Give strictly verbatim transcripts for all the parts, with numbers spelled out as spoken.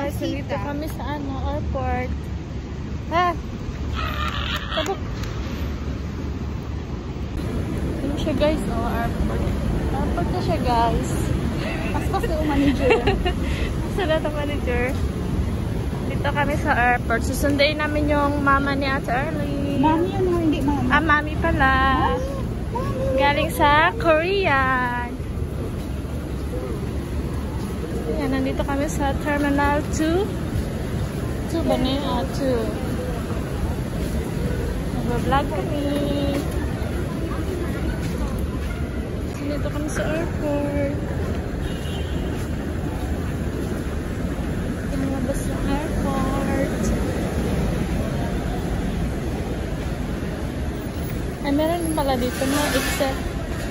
guys, nandito kami sa ano, airport. Ha? Tabok. Ano siya guys? Oh, airport. Airport na siya guys. Paspas na yung manager. Paspas na manager. Dito kami sa airport. Susundayin namin yung mama ni Ate Arlene. Mami yun, hindi mama. Ah, mami pala. Mami. Galing sa Korea. Yan, nandito kami sa Terminal two. two ba na yun? Ah, two. Nag-vlog kami. Nandito kami sa airport. Yung labas ng airport. Ay, meron din pala dito na except.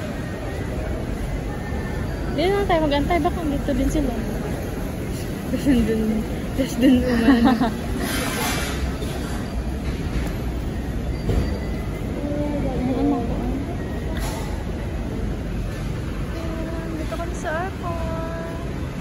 Hindi na tayo mag-antay. Baka dito din sila. Tapos dun, tapos dun umano. Dito kami sa airport.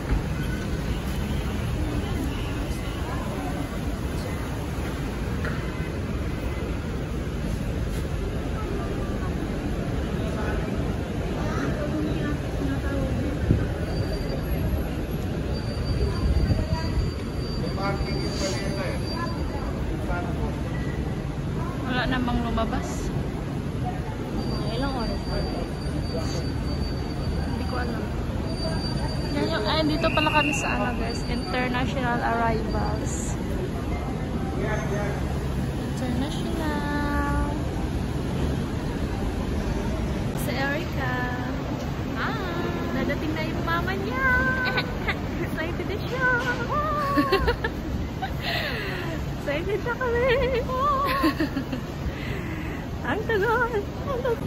Wala namang lumabas. Ilang oras pa? Hindi ko alam. Yan yung, ay, dito pala kami sa ano guys, international arrivals. International. Si Erica. Ah, nadating na yung mama niya. Excited na siya. Excited na kami. Ang tagal. Ang tagal.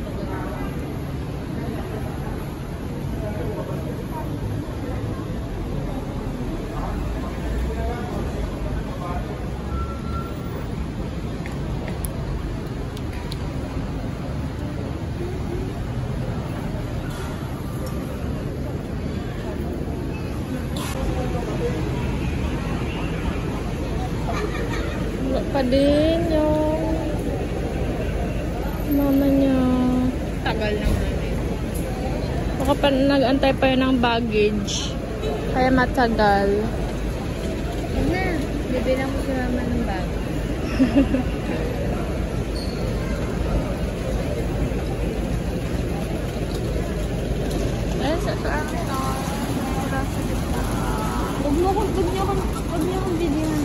Wala pa din yung mama niya. Tagal lang namin. Baka pa nag-antay pa yun ng baggage. Kaya matagal. Huwag na. Bibilang mo si mama ng bag. Ayun sa terminal. Huwag mo akong, huwag niyo akong, huwag niyo akong bibilang.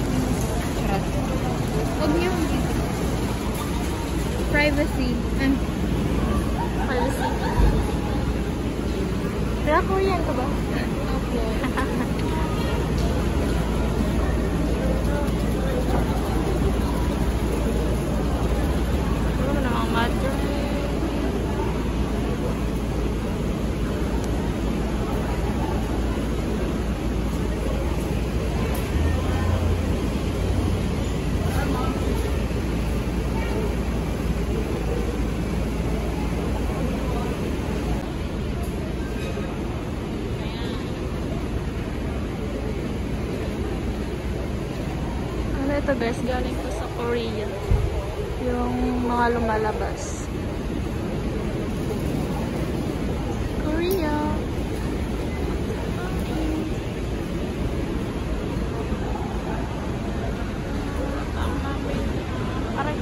Huwag niyo akong bibilang. Privacy. Ah. Privacy. Kaya Korean ka ba? Opo. Ano namang mother? Ito guys, galing ko sa Korea. Yung mga lumalabas. Korea. Aray.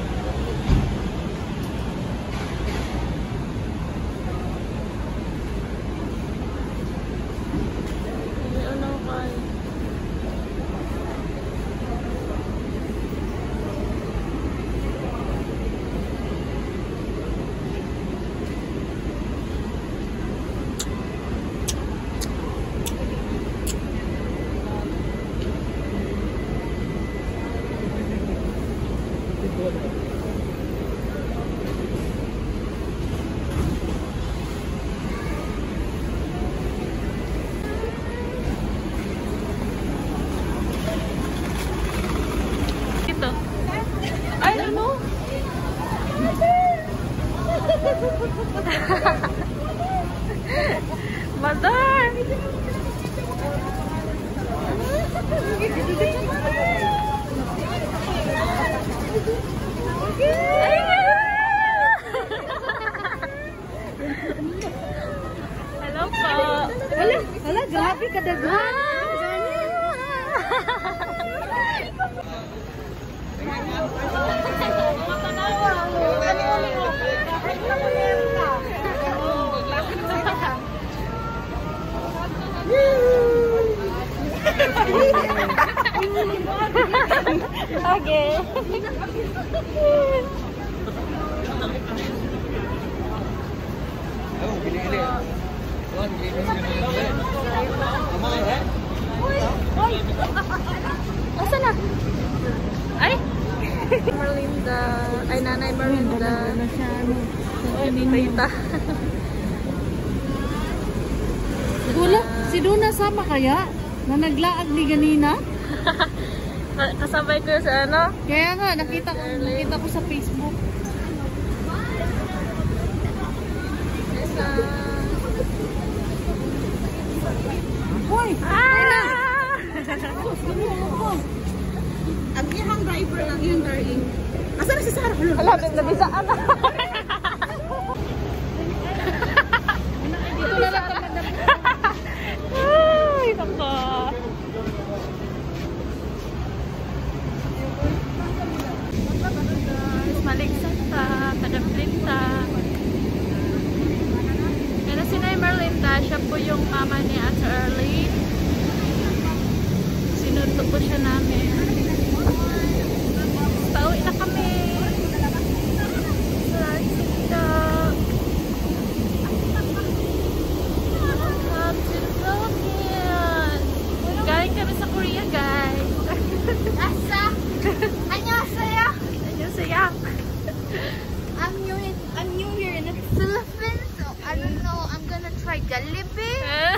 Ano kayo? Ito. Ay, ano? Mother! Okay. Asa na? Ay! Merlinda. Ay, Nanay Merlinda. Ay, Tita. Dula, si Duna sama kaya? Na naglaag ni ganina? Kasabay ko sa ano? Kaya nga, nakita ko, nakita ko sa Facebook. Hoy! Ah! Ang iyang driver lang yung darling. Asa na si Sarah? Wala, nabisaan na. Dito na lang kapag Ay, nako. Maligsan ta, taga-printa. Pero si Nay Merlinda, siya po yung mama ni Ate Early. Sinuto po siya namin. Pauwi na kami. Galing kami sa Korea, guys. Asa? Annyeonghaseyo. Annyeonghaseyo. I'm new in I'm new here in the Philippines, so I don't know. I'm gonna try Jollibee.